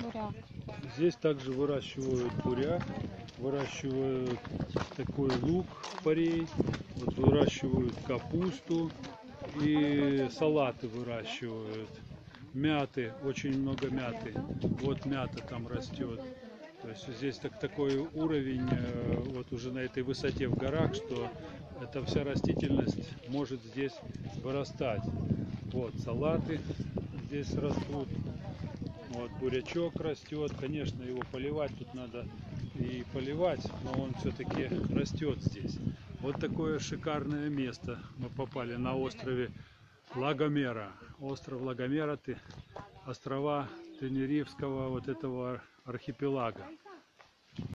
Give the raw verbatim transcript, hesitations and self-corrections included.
буряк. Здесь также выращивают буряк, выращивают такой лук, порей, вот выращивают капусту и салаты выращивают. Мяты, очень много мяты. Вот мята там растет. То есть здесь так, такой уровень, вот уже на этой высоте в горах, что эта вся растительность может здесь вырастать. Вот салаты здесь растут. Вот бурячок растет. Конечно, его поливать тут надо и поливать, но он все-таки растет здесь. Вот такое шикарное место. Мы попали на острове Ла Гомера. Остров Ла Гомера, ты, острова Тенерифского вот этого архипелага.